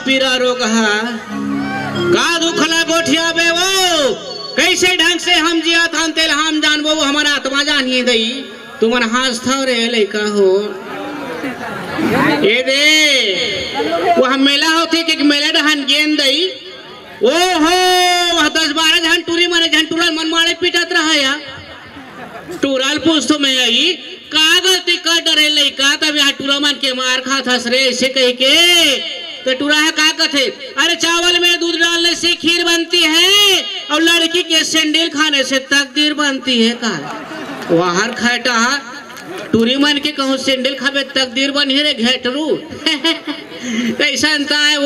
पीरा रो कहा का दुखला गोठिया बे वो कैसे ढंग से हम जिया था तेल हम जानबो हमारा आत्मा जानिए दई तुमन हाथ था रे लइका हो ए दे वो हम मेला होती कि मेला डहन गेंद दई ओ हो 10-12 जन टूरी मारे जन टूरल मन मारे पिटत रहा या टूरल पूछ तो मैं आई का गलती कर डरे लइका तब यहाँ टूरा मन के मार खा था रे ऐसे कह के तो टूरा है का कथे अरे चावल में दूध डालने से खीर बनती है और लड़की के सैंडल खाने से तकदीर बनती है का वहां खैटा टूरी मन के कहूँ सैंडल खावे तकदीर बनी रे घेटरू कैसा है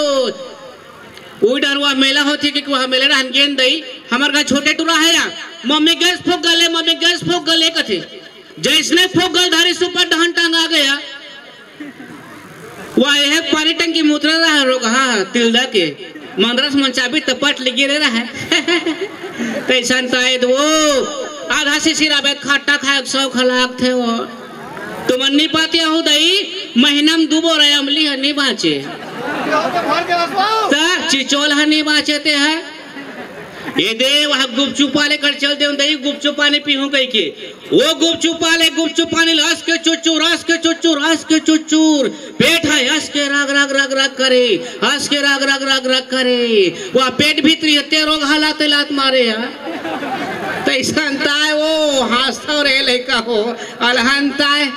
वो डरवा मेला होती कि वहाँ मेला रहन गेंद दई हमार का छोटे टूरा है या मम्मी गैस फूक गले कथे जैसने फूक गल धारी सुपर डहन टांग आ गया वह है पानी टंकी मुतरा रहा रोग हाँ तिलदा के मंदरस मंचाबी तपट लगी रहा है कैसा वो आधा से सिराबेत खाटा खाए 100 खलाक थे वो तो मन नहीं पाती हूँ दई महीना में डूबो रहे अमली नहीं बाँचे चिचोल नहीं बाँचते हैं ये दे वहाँ गुपचुप वाले कर चल दे दही गुपचुप पानी पीहूं कहीं के वो गुपचुप पानी रस के चुचूर पेट है हंस के राग करे हंस के राग करे वह पेट भीतरी हते रोग हालाते लात मारे है तो ऐसा है वो हंसता रे लड़का हो अलहनता है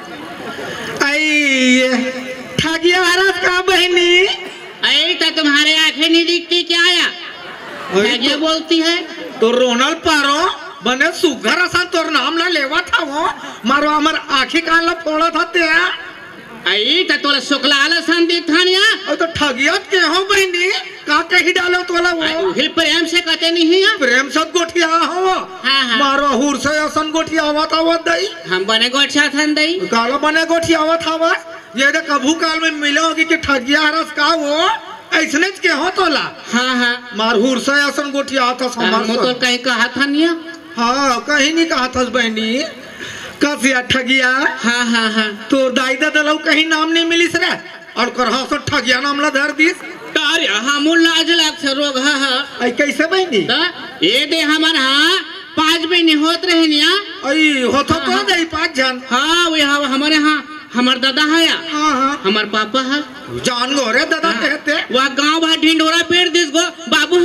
ठगिया महाराज का बहनी ऐ तो तुम्हारे आंखें नहीं दिखती क्या आया ये बोलती है तो रोनल पारो बने सुगर असा तोर नाम ला लेवा था वो मारो हमार आँखी कान ला फोड़ा था ते आई तो तोला शुक्ला आला सान दिखानिया तो ठगियत के हो बहनी का कही डालो तोला वो हिल प्रेम से कहते नहीं है प्रेम से गोठिया हो मारो हुर से असन गोठिया हुआ था वो दई हम बने गोठिया था दई काला बने गोठिया हुआ था वो ये दे कभू काल में मिले होगी कि ठगिया हरस का वो ऐसने के हो तोला हाँ मारहूर से असन गोठिया था समार तो कहीं कहा था निया हाँ कहीं नहीं कहा था बहनी कसिया ठगिया हाँ तो दाई दादा कहीं नाम नहीं मिली रे और करहा सो ठगिया नाम ला धर दिस अरे हाँ मुल लाज लाग से रोग हाँ कैसे बहनी ये दे हमार हाँ 5 महीने होत रहे निया आई होतो तो दई 5 जन हाँ वे हमारे हाँ हमार दादा है हाँ हमार पापा है जान गो रे दादा कहते वह गांव भर ढिंडोरा पेड़ दिस गो बाबू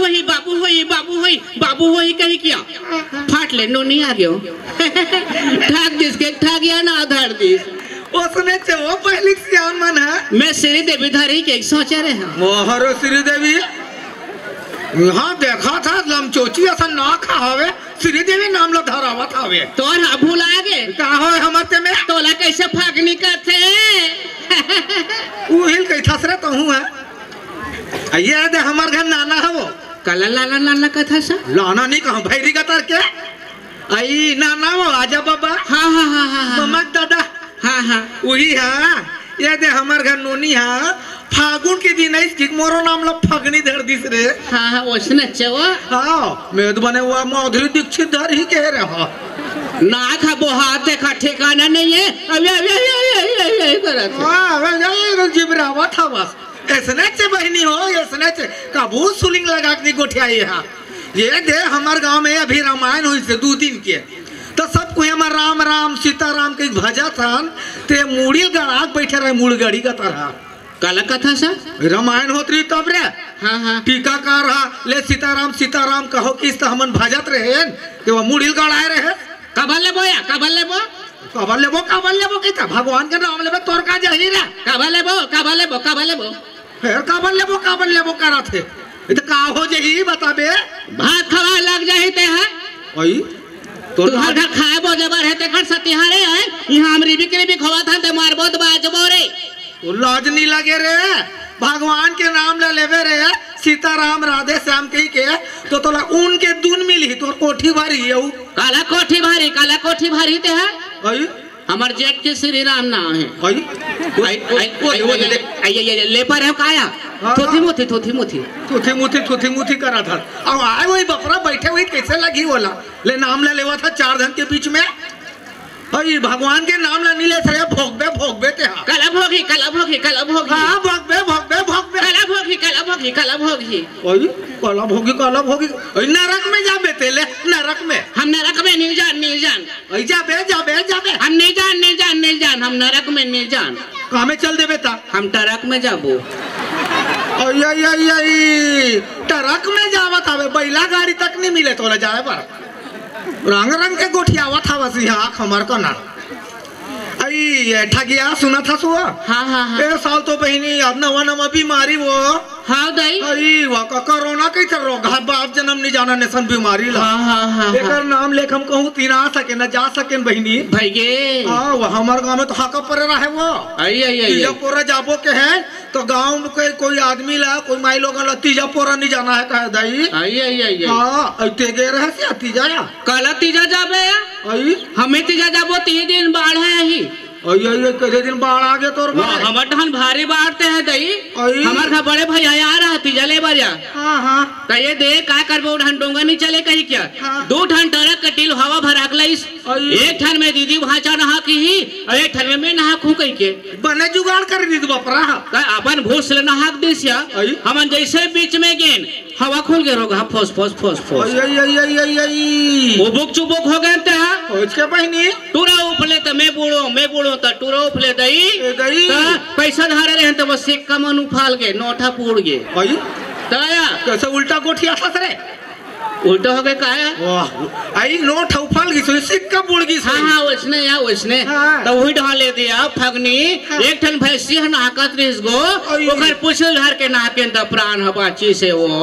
होई कहीं किया फाट ले नो नहीं आ गयो ठाक दिस के ठा गया ना आधार दिस उसने वो पहली सियान मन है मैं श्री देवी धारी के सोचे रहे हैं मोहरो श्री देवी यहाँ देखा था लमचोची ऐसा ना खावे श्री देवी नाम ला धरावा था वे तो हाँ भूला गए कहा हो हमारे में तोला कैसे फागनी करते उहिल कई थसरे तो हूँ है ये दे हमार घर नाना है वो कला लाला कथा सा लाना नहीं कहा भैरी का के आई नाना वो आजा बाबा हाँ ममक दादा हाँ वही है ये दे हमार घर नोनी है फागुन के दिन इसकी मोरो नाम ला फगनी धर दिस रे हाँ उसने चवा हाँ मेद बने हुआ माधुरी दीक्षित धर ही कह रहा ना खा बोहाते का ठिकाना नहीं है अभी हाँ जिबरावा था बस ऐसने चे बहनी हो ऐसने चे कबू सुलिंग लगा के गोठियाई है ये दे हमार गांव में अभी रामायण हुई से 2 दिन के तो सब कोई हमार राम सीताराम के भजा था ते मूड़ी गड़ा बैठे रहे मूड़ गड़ी का तरह काला कथा सा रामायण होत रही तब रे हाँ टीकाकार ले सीताराम कहो कि हमन भजत रहे कि वो मुड़िल गड़ाए रहे कबल लेबो कहता भगवान के नाम लेबो तोर का जही रे कबल लेबो फिर कबल लेबो करा थे तो का हो जही बताबे भात खवा लग जाही ते है ओई तो हर घर खाए बो जबर है ते खर सतिहारे है यहां हमरी भी खवा था ते मारबो तो बाजबो रे लाज नहीं लगे रे भगवान के नाम ले लेवे रे सीताराम राधे श्याम कही के तो तोला ऊन के दून मिली तो कोठी भारी है काला कोठी भारी ते है आई हमार जेठ के श्री राम नाम है आई ले पर है काया थोथी मुथी करा था अब आए वही बपरा बैठे हुई कैसे लगी बोला ले नाम ले लेवा था 4 धन के बीच में भाई भगवान के नाम ला नीले से भोगबे ते कला भोगी हाँ भोगबे ही ओई काला भोगी ओई नरक में जा बेटे ले नरक में हम नरक में नहीं जान ओई जाबे हम नहीं जान हम नरक में नहीं जान कहाँ में चल दे बेटा हम ट्रक में जाबो ओई ट्रक में जावत हवे बैला गाड़ी तक नहीं मिले तोला जाए पर रंग रंग के गोठियावत हवा सिहा खमर को ना आई ठगिया सुना था सुआ हाँ ए साल तो बहनी अब नवा बीमारी वो हाँ दाई आई वो कोरोना कैसे रोग है बाप जन्म नहीं जाना नेसन बीमारी ला हाँ एकर नाम लेख हम कहूँ तीन आ सके न जा सके बहनी भैगे हाँ वो हमारे गाँव में तो हाका परे रहा है वो तीजापुरा जाबो के है तो गाँव में कोई आदमी ला कोई माई लोग तीजापुरा नहीं जाना है कहे दाई हाँ तेगे रहे से तीजा कल तीजा जाबे हमें तीजा जाबो 3 दिन बाढ़ है यही कैसे दिन बाढ़ आ गए तोर हमारे धन भारी बाढ़ते हैं दई हमारे घर बड़े भैया आ रहा तीजा ले बाजा तो ये देख का करबो ढन डोंगा नहीं चले कहीं क्या 2 ठन ट्रक कटिल हवा भरा लइस 1 ठन में दीदी भाचा नहा की ही और 1 ठन में मैं नहा खू कहीं के बने जुगाड़ कर दी बपरा अपन भूस ले नहाक दिसिया हमन जैसे बीच में गेन हवा खुल गए रोगा फोस उबुक चुबुक हो गए उसके बहनी टूरा उफले तो मैं बूढ़ो तो टूरा उफले दई पैसा धारे रहे तो बस सिक्का मन उफाल गए नोटा पूड़ गए कैसे उल्टा गोठिया फंस रहे उल्टा हो गए का आई नोट उफाल गई सिक्का पूड़ गई हाँ वैसने तो वही ढा ले दिया फगनी 1 ठन भैंसी है नाकत रिस गो ओकर पुछल धर के नाके त प्राण हबाची से वो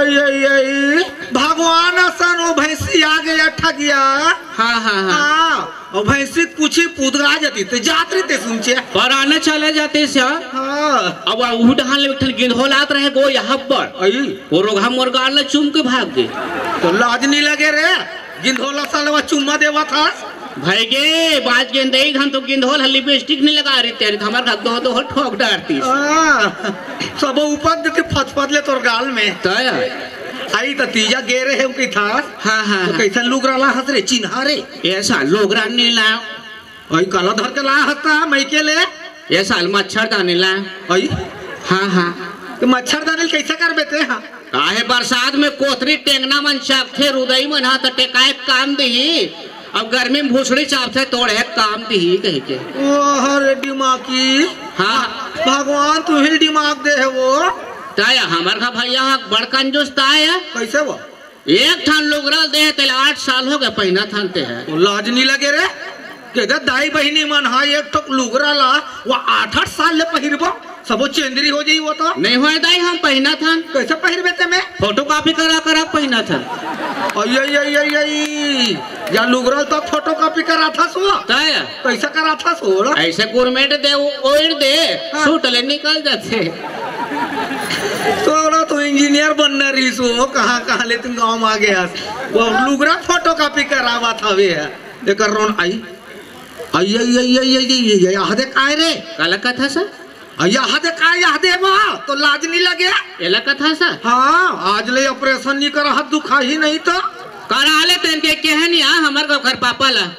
भगवान असन वो भैंसी आ गया ठगिया हाँ और भैंसी पूछी पुदरा जाती तो जात्री ते सुनचे पर आने चले जाते से अब वो ढाल ले गिंधोलात रहे गो यहाँ पर वो रोगा मुर्गा ले चुम के भाग गए तो लाज नहीं लगे रे गिंधोला सालवा चुम्मा देवा था भाई गे बाज गेंदई हम तो गिंधोल लिपस्टिक नहीं लगा रही तेरे हमारे घर दो ठोक डारती सब ऊपर देते फटफट ले तोर गाल में आई तो तीजा गे रहे हम की था हाँ तो कैसा लोगरा ला हस रे चिन्हा रे ऐसा लोगरा नहीं ला आई काला धर के ला हसता मैं के ले ये साल मच्छर दानी ला आई हाँ तो मच्छर दानी कैसे कर बेते हाँ काहे बरसात में कोतरी टेंगना मन चाप थे रुदई मन हा तो टेकाए काम दही अब गर्मी में भूसड़ी चाप थे तोड़े काम दही कह के हरे दिमाग की हाँ भगवान तू ही दिमाग दे है वो ताया हमारे घर भैया बड़ कंजूस ताया कैसे वो 1 ठन लोगरा दे तेल 8 साल हो गए पहिना थानते हैं लाज नहीं लगे रे के दाई बहनी मन हा 1 ठोक लुगरा ला वो 8 साल ले पहिरबो सबो चेंदरी हो जाई वो तो नहीं होए दाई हम पहिना थान कैसे पहिरबे ते में फोटो कॉपी करा पहिना था या लुगरा तो फोटो कॉपी करा था सो ताया कैसे करा था सो ऐसे गुरमेट दे ओढ़ दे सूट ले निकल जाते तोरा तो इंजीनियर बनना रही सो कहाँ ले तुम गाँव में आ गया वो लुगरा फोटो कॉपी करावा था वे एक रोन आई यहाँ दे काय रे काला कथा सा यहाँ दे काय यहाँ दे वाह तो लाज नहीं लगे एला कथा सा हाँ आज ले ऑपरेशन नहीं करा हाथ दुखा ही नहीं तो करा ले तेन के कहनी हमारे घर पापा ला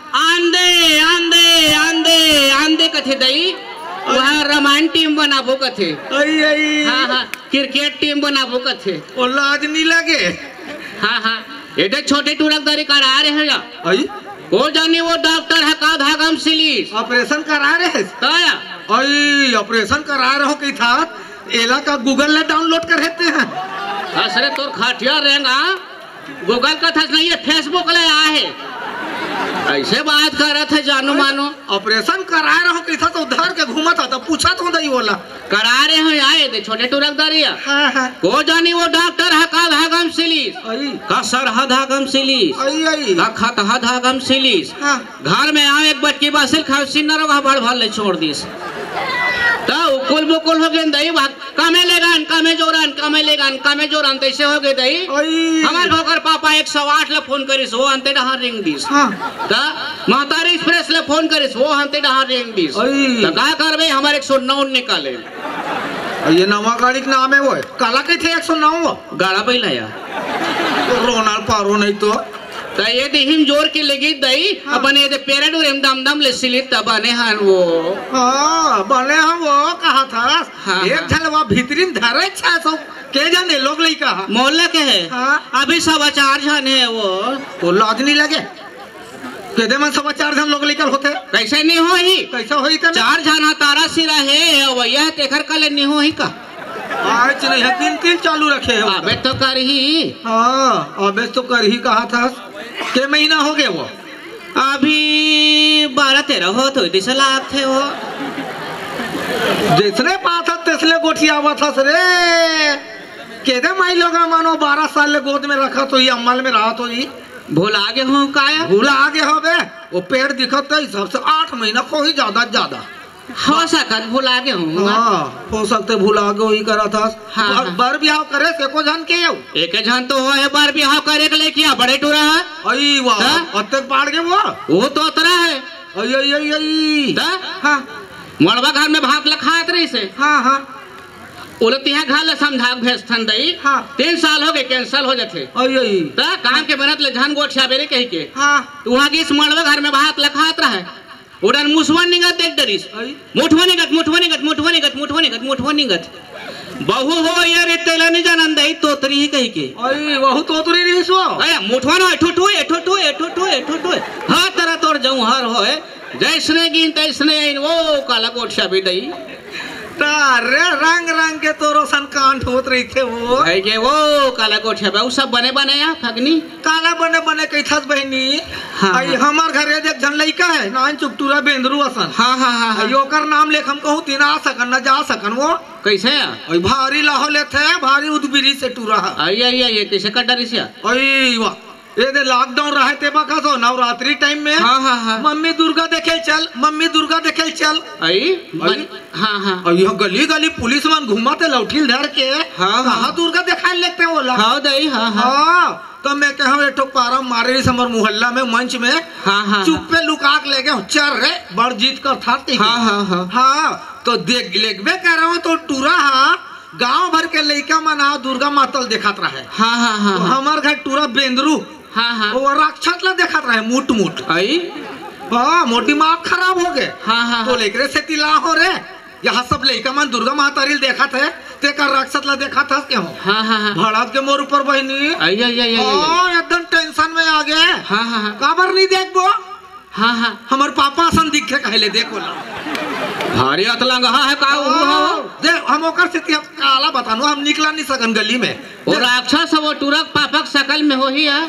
आंदे कथे दई वहाँ रामायण टीम बनाबो कथे हाँ क्रिकेट टीम बनाबो कथे और लाज नहीं लगे हाँ ये छोटे टूरकदारी करा रहे हैं वो जानी वो डॉक्टर है का धागम सिलीस ऑपरेशन करा रहे हैं ऑपरेशन करा रहे हो कि था एला का गूगल ले डाउनलोड कर देते हैं असरे तोर खाटिया रहेगा गूगल का था नहीं है फेसबुक ले आ है ऐसे बात कर रहा था जानो मानो ऑपरेशन करा रहे हो कि था तो उधर के घूमा था तो पूछा तो दई बोला करा रहे हो आए थे छोटे टूरकदारिया को जानी वो डॉक्टर है का धागम सिलीस का सरहा धागम सिलीस का खतहा धागम सिलीस घर में आओ एक बच्ची बासिल खाओ सिन्नर भड़ भड़ ले छोड़ दीस तो उकुल बुकुल हो गए दई कामे जोरान तैसे हो गए दई हमारे भोकर पापा 108 ले फोन करिस वो अंते डहार रिंग दिस तो महतारी एक्सप्रेस ले फोन करिस वो अंते डहार रिंग दिस तो का करबे हमारे 109 निकाले ये नवा गाड़ी के नाम है वो काला के थे 109 वो गाड़ा पे लाया रोनाल पारो नहीं तो तो ये दिहिम जोर के लगी दई अपन ये पेरेड और दम दम ले सिली तब बने हन वो। हाँ बने हम वो कहा था। हाँ, एक झलवा भीतरीन धरे 600 के जाने लोग लई कहा मोहल्ला के है। हाँ अभी 4.25 जन है वो लाज नहीं लगे के दे मन 4.25 जन लोग लेकर होते कैसे नहीं हो ही कैसा होई तब 4 जन तारा सिरा है वैया तेखर कल नहीं हो ही का आज नहीं है 3 चालू रखे हो अबे तो कर ही। हाँ अबे तो कर ही कहा था के महीना हो गए वो अभी 12-13 हो तो दिस लाख थे वो जिसने पाथा तिसले गोठिया हुआ था रे के दे माई लोग मानो 12 साल ले गोद में रखा तो ये अम्मल में रहा तो ये भूल आगे हूँ काया भूला आगे हो बे वो पेड़ दिखत है सबसे 8 महीना को ही ज्यादा हो सकत भूल आगे हूँ। हाँ हो सकते भूला आगे वही करा था। हाँ, बर ब्याह करे से को जान के यौ एक जन तो है बार ब्याह करे के लेके बड़े टूरा है आई वाह अतक पाड़ के वो तो उतरा है आई आई आई आई हाँ मड़वा घर में भात लखात रही से। हाँ हाँ उलत यहाँ घर समझा भेजथन दई। हाँ 3 साल हो गए कैंसल हो जाते आई आई काम के बनत ले झन गोठ छाबेरे कही के हाँ वहाँ की मड़वा घर में भात लखात रहा है उड़न मुसवन निगत देख डरिस मुठवा निगत बहु हो यार तेला नहीं जानन दई तोतरी ही कही के आई बहु तोतरी नहीं सो अरे मुठवा ना एठो हाँ तरह तोर जाऊं हर होए जैसने गिन तैसने आइन वो काला कोठा भी दई तारे रंग रंग के तो रोशन कांठ होत रही थे वो है के वो काला कोठा बा सब बने या फगनी काला बने कैथस बहनी। हाँ, आई हमार घरे देख जन लइका है नान चुकटूरा बेंदरू असन। हाँ योकर नाम लेख हम कहूं तीन आ सकन न जा सकन वो कैसे आई भारी लाहो लेथे भारी उदबिरी से टूरा आई कैसे कट डरी से आई वाह ये दे लॉकडाउन रहे ते बका तो नवरात्रि टाइम में हाँ मम्मी दुर्गा देखे चल आई हाँ और यह गली पुलिस मन घुमाते लौठिल धर के हाँ दुर्गा दिखाई लेते वो लोग हाँ दई हाँ तो मैं कहूँ एक पारा मारे समर मोहल्ला में मंच में हाँ चुप पे लुका के ले गए चल रे बड़ जीत कर था हाँ तो देख लेगबे कर रहा हूँ तो टूरा गांव भर के लड़का मना दुर्गा मातल देखत रहे। हाँ तो हमार घर टूरा बेंदरू वो राक्षस ला देखत रहे मुट आई हाँ मोर दिमाग खराब हो गए। हाँ तो लेकरे से तिला हो रे यहाँ सब लड़का मन दुर्गा मातारी देखा थे ते का राक्षस ला देखा था क्यों। हाँ भड़क के मोर ऊपर बहनी आई एकदम टेंशन में आ गए। हाँ काबर नहीं देख बो हाँ हमार पापा सन दिखे कहले देखो ला भारी अतलंग है का दे हम ओकर से काला बतानो हम निकला नहीं सकन गली में और राक्षस वो टूरक पापक शकल में हो ही है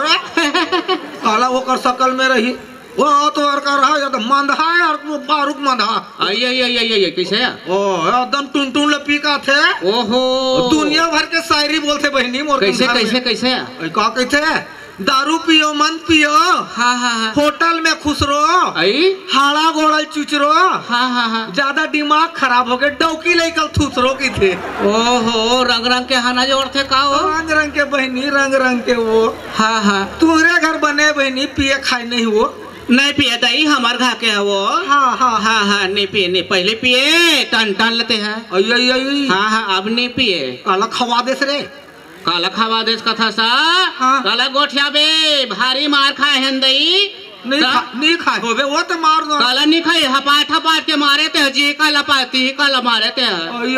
काला ओकर शकल में रही वो तो और कर रहा है मंधा है और वो बारूक मंधा आई कैसे ओ एकदम टुन लपीका थे ओहो दुनिया भर के शायरी बोलते बहनी मोर कैसे का कहते दारू पियो मन पियो हाँ होटल में खुश रहो हाड़ा गोड़ल चुचरो हाँ ज्यादा दिमाग खराब हो गए डौकी लेकर थूसरो की थे। ओहो रंग के हाना जोड़ थे का रंग के बहनी रंग के वो हाँ तुम्हारे घर बने बहनी पिए खाए नहीं वो नहीं पिए दई हमार घा के है वो हाँ नहीं पिए नहीं पहले पिए टन लेते हैं हाँ अब नहीं पिए काला खवा दे रे काला खावा देश कथा सा काला गोठिया बे भारी मार खाए हैं दई नहीं खाए हो बे वो तो मार दो काला नहीं खाए हपाट के मारे थे जी काला पाती काला मारे थे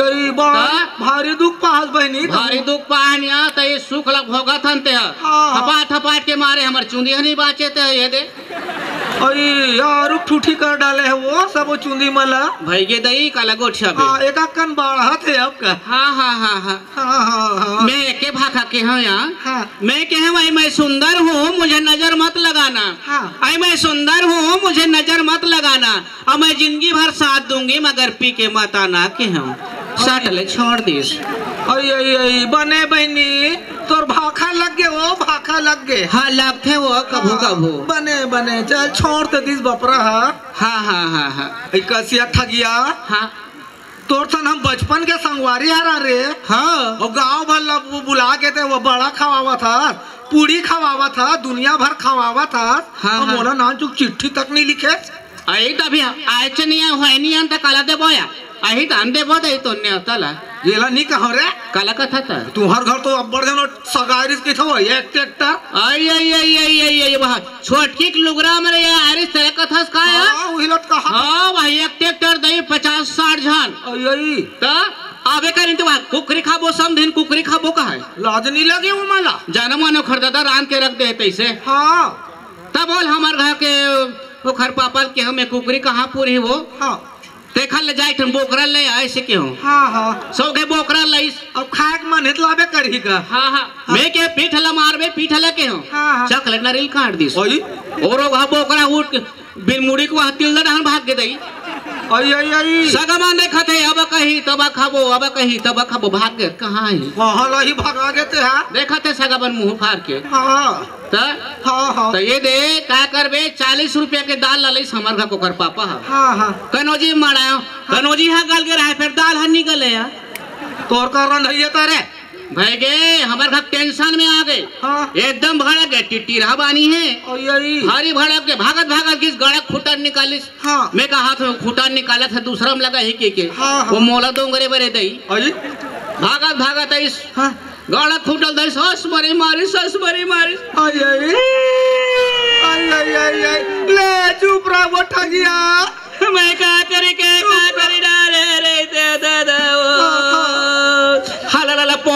भारी दुख पास बहनी भारी दुख पाहनिया तो ये सुख लग भोगा थन ते हपाट के मारे हमारे चुंदी नहीं बाचे थे ये दे यार ठूठी कर डाले है वो सब चुंदी मला भाई के दई काला गोठिया बे एक कन बाढ़ा थे अब का हाँ मैं के भाखा के हाँ यहाँ मैं कहे भाई मैं सुंदर हूँ मुझे नजर मत लगाना आई मैं सुंदर हूँ मुझे नजर मत लगाना अब मैं जिंदगी भर साथ दूंगी मगर पी के मत आना के हूँ सटले छोड़ दीस बने बहनी तोर भाखा लग गए हाँ लगते वो कभू बने चल छोड़ तो दिस बपरा हाँ कसिया ठगिया तोर सन हम बचपन के संगवारी हरा रे और गांव भर वो बुला के थे वो बड़ा खवावा था पूरी खवावा था दुनिया भर खवावा था मोला ना चुक चिट्ठी तक नहीं लिखे आई तभी आयच नहीं है नहीं अंत काला दे बोया आई तो अंदे बहुत आई तो नहीं होता ला ये ला नहीं कहो रे काला कथा था तुम्हार घर तो अब्बड़ जनो सगारिस के थो एक ट्रैक्टर आई वहाँ छोटकी लुगरा में या अरे तेरे कथा का है हां वही लट कहा हां भाई एक ट्रैक्टर दई 50-60 जन आई त आवे करिन तो कुकरी खाबो समधिन कुकरी खाबो का है लाज नहीं लगे वो माला जाना मानो खरीदार रान के रख दे तैसे हां तब बोल हमार घर के वो घर पापा के हमें कुकरी कहाँ पूरी वो हां देखल ले जाए तुम बोकरा ले आए से क्यों हां सौ के बोकरा लईस अब खाए के मन हित लाबे करही का हां मैं के पीठला मारबे पीठला के हो हाँ। चकले नरिल काट दिस ओई और वह बोकरा उठ बिन मुड़ी को तिल दहन भाग के दई आई सगमा देखा थे अब कहीं तब खाबो अब कहीं तब खाबो भाग के कहाँ है वहां ला ही भगा देते हैं देखा थे सगबन मुंह फाड़ के हां तो ये दे का करबे 40 रुपया के दाल ललिस हमर घर को कर पापा हां कनोजी मारा कनोजी हा गल के रहे फिर दाल हा निकले या तोर का रंधइए तारे भाई गे हमारे घर टेंशन में आ गए हाँ। एकदम भड़क गए टिटिरा बानी है आई हरी भड़क के भागत किस गड़क खुटा निकालिस हाँ। मैं का हाथ में खुटा निकाला था दूसरा में लगा ही के हाँ। वो मोला दोंगरे बरे दई आई भागत इस हाँ। गड़क खुटल दई सस मरी मारी आई ले चुप रहा वो ठगिया मैं क्या करी डारे रे दादा हला पो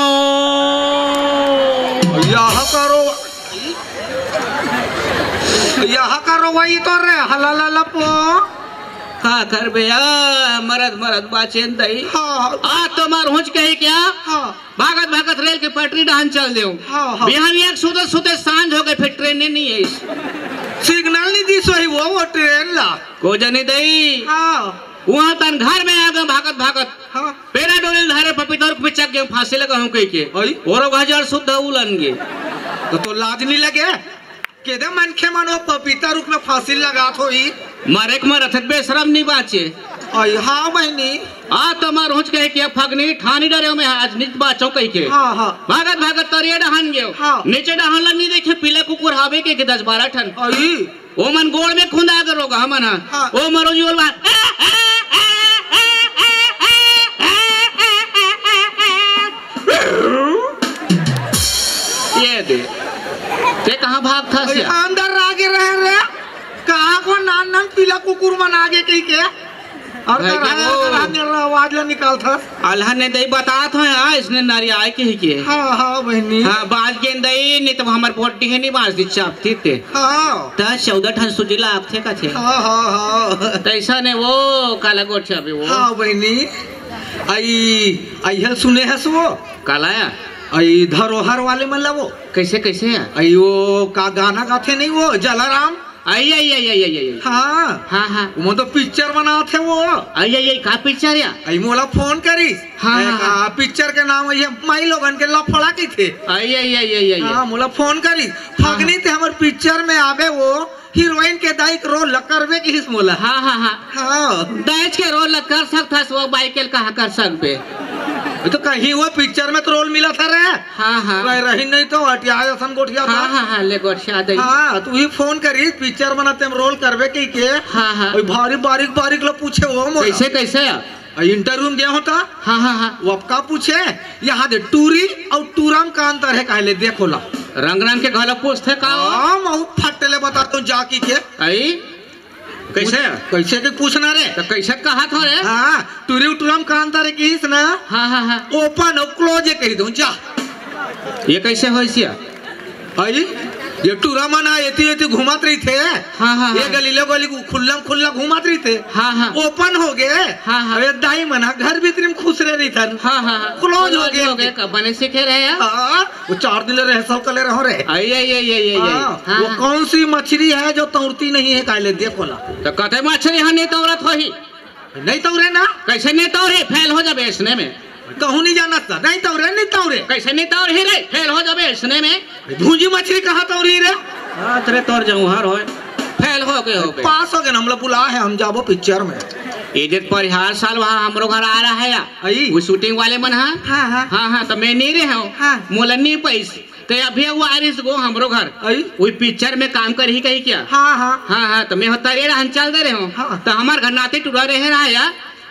यह करो वही तो रे हला पो का कर बे मरद बाचेन दई आ तो मार होच कहे क्या भागत रेल के पटरी डाहन चल देऊ बिहान एक सुते सांझ हो गए फिर ट्रेन नहीं है सिग्नल नहीं दी सोई वो ट्रेन ला को जने दई वहाँ तन घर में आ गए भागत पेरा डोले धारे पपीतर पे चक गए फांसी लगा हूँ कह के और हजार शुद्ध उलन गे तो लाज नहीं लगे केदे मनखे मानो पपीता रुक में फांसी लगा थो ही मारे के मरथ बेशरम नहीं बाचे आई हाँ बहनी आ तो मार होच कहे कि फगनी ठानी डरे में आज नित बाचो कह के भागत तरिया डहन गयो नीचे डहन ला नहीं देखे पीले कुकुर हावे के 10-12 ठन आई ओ मन गोड़ में खुंदा करोगा हमन ओ मरो जी बोल ये दे ते कहां भाग था से अंदर आगे रहे कहां को नान पीला कुकुर मन आगे कहीं के और आवाज ला निकाल था अल्लाह ने दई बतात हो इसने नारी आए के हां बहनी हां बाज के दई नहीं तो हमर पोटी है नहीं बाज दी चापती थे हां त 14 ठन सुजी लाख थे का थे हां तैसा ने वो काला गोठा भी वो हां बहनी आई हल सुने है सो कालाया आई धरोहर वाले मन ला वो कैसे है आई वो का गाना गाथे नहीं वो जलाराम आई हाँ वो तो पिक्चर बना थे वो आई का पिक्चर या आई मोला फोन करी हाँ पिक्चर के नाम ये माई लोगन के लफड़ा की थे आई हाँ मोला फोन करी फगनी थे हमारे पिक्चर में आवे वो हीरोइन के दाइक रोल करवे की हिस मोला हाँ दाइच के रोल कर सकता वो बाइकल कहा कर सकबे तो कहीं वो पिक्चर में तो रोल मिला था रे हाँ रही नहीं तो हटिया गोठिया हाँ ले गोठिया दई हाँ तू ही फोन करी पिक्चर बनाते हम रोल करवे के हाँ भारी बारीक लोग पूछे वो कैसे इंटरव्यू में गया होता हाँ वो का पूछे यहाँ दे टूरी और टूरम का अंतर है कहले देखो ला रंग के घर पूछते का फटले बताता हूँ जाकी के आई कैसे के पूछना रे तो कैसे कहा था रे हाँ टूरी टूरम का अंतर है किस ना हाँ ओपन और क्लोज कह दूं जा ये कैसे हो आई ये टूरा मना ये घुमात रही थे ये गली खुल्ला घुमात रही थे ओपन हो गए अरे दाई मना घर भीतर में खुश रह रही था क्लोज हो गए कब बने सीखे रहे वो 4 दिन रहे सब कले रहो रे वो कौन सी मछली है जो तौरती नहीं है काले देखो ला तो कते मछली यहाँ नहीं तौरत हो ही नहीं तौरे ना कैसे नहीं तौरे फेल हो जाबे इसने में कहूँ नहीं जाना था नहीं तौरे कैसे नहीं तौरे रे फेल हो जाबे इसने में भूंजी मछली कहाँ तौरी रे तेरे तौर जाऊँ हर हो फेल हो गए पास हो गए हम लोग बुला है हम जाबो पिक्चर में इधर पर हर साल वहाँ हमरो घर आ रहा है वो शूटिंग वाले मन हाँ तो मैं नहीं रहे हूँ मोला नहीं पैसे तो अभी वो आरिस गो हमरो घर वही पिक्चर में काम कर ही कही क्या हाँ तो मैं होता रे हम चल दे रहे हूँ तो हमारे घर नाते टूरा रहे रहा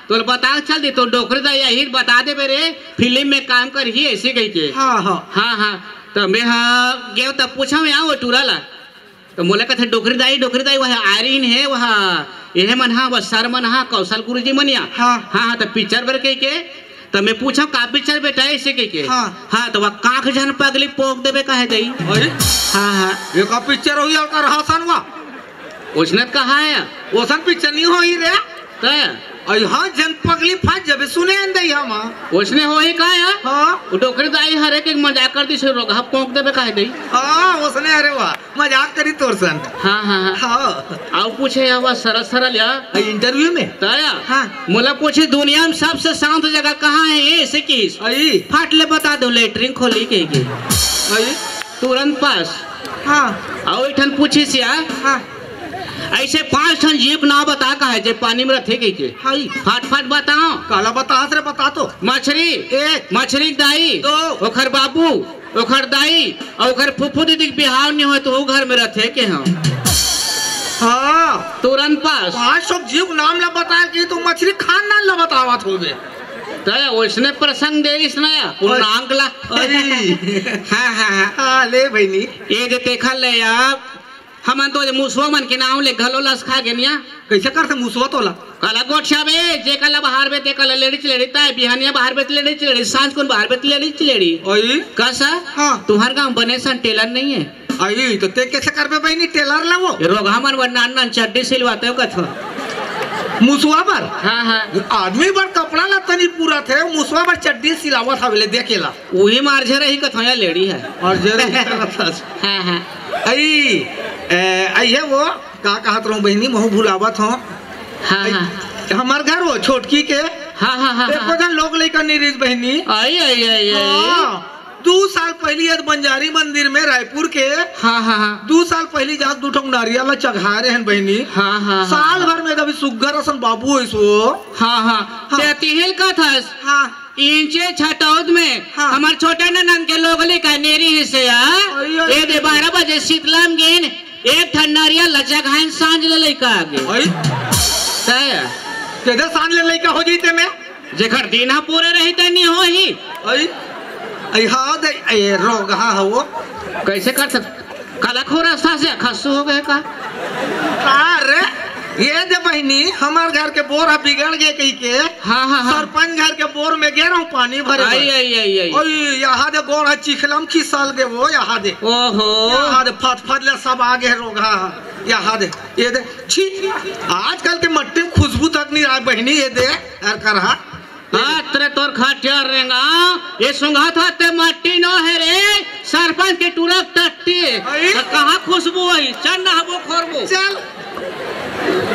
तो बता चल दे तो डोकरे दा यही बता दे मेरे फिल्म में काम कर ही ऐसे कही के हाँ तो मैं हाँ गए तब पूछा मैं वो टूरा ला तो मोले कथे डोकरी दाई वह आर्यन है वह यह मन हाँ वह सर मन हाँ कौशल गुरु जी मनिया हाँ तो पिक्चर बर कही के तो मैं पूछा का पिक्चर बेटा ऐसे कही के हाँ तो वह काख जन पगली पोक देवे कहे दई हाँ ये का पिक्चर हो या कर हसन वा उसने कहा है ओसन पिक्चर नहीं होई रे तो हाँ जन पगली फंस जबे सुने अंदई हम उसने हो ही कहा है हाँ वो डोकरी दाई हर एक मजाक कर दी से रोग हम पोक देवे कहे दई हाँ उसने अरे वाह मजाक करी तोर सन हाँ आओ पूछे वह सरल या इंटरव्यू में ताया मोला पूछे दुनिया में सबसे शांत जगह कहाँ है ये ऐसे किस फाट ले बता दो लेटरिन खोली के तुरंत पास आओ इठन पूछी सिया ऐसे 5 ठन जीव नाव बता का है जे पानी में रथे के फाट बताओ काला बता तो मछली दाई ओखर बाबू ओखर दाई और ओखर फुफू दीदी के बिहाव नहीं हो तो वो घर में रथे के हम हाँ तुरंत पास 5 सब जीव नाम ला बताया कि तो मछली खानदान ला बतावत होगे तो उसने प्रसंग दे इसने पूर्णांकला हाँ ले भैनी ये जो देखा ले यार हम तो मुसवा मन के नाम ले घलो लस खा गेनिया कैसे करते मुसवा तोला काला गोठा बे जे कला बाहर बे ते कला लेडी चलेड़ी ताय बिहानिया बाहर बे लेडी चलेड़ी सांझ को बाहर बे लेडी चलेड़ी ओई कैसा तुम्हार गांव बने सन टेलर नहीं है आई तो ते कैसे करबे बहनी टेलर ला वो रोग हमन वन्ना चड्डी सिलवाते हो कथो मुसवा पर हाँ आदमी पर कपड़ा ला तनी पूरा थे मुसवा पर चड्डी सिलावा था बोले देखेला वही मारझे रही कथो या लेडी है और जरूर हाँ आई है वो का कहत रहूं बहनी महू भुलावत हो हमार घर वो छोटकी के देखो जन लोग लेकर निरीज बहनी आई 2 साल पहले यद बंजारी मंदिर में रायपुर के 2 साल पहले जा 2 ठो नारियल चढ़ा रहे हैं बहनी साल भर में कभी सुग्गर असन बाबू है सो तिहिल का था इंचे छटौद में हमार छोटा ननन के लोग लेकर नेरी हिस्से ये दे 12 बजे शीतलम गेन एक ठन नारियल लचा घाइन सांझ ले लेका आगे केदे सांझ ले लेका हो जीते में जेखर दीना पूरे रही त नहीं हो ही आई हाँ दे ए रोग हाँ हो कैसे कर सक काला खोरा से खस्सू हो गए का अरे ये दे बहनी हमार घर के बोर बिगड़ गए कही के सरपंच घर के बोर में गे रहा पानी भरे यहाँ दे गोड़ चिखलम खिसल के वो यहाँ दे यहाँ दे फट ले सब आगे रोगा यहाँ दे ये दे छी आजकल के मट्टी में खुशबू तक नहीं रहा बहनी ये दे यार करहा तेरे तोर खाटियार रेंगा ये सुंगा था ते मट्टी नो है रे सरपंच के टूरक टट्टी कहाँ खुशबू आई चल ना वो खोरबू चल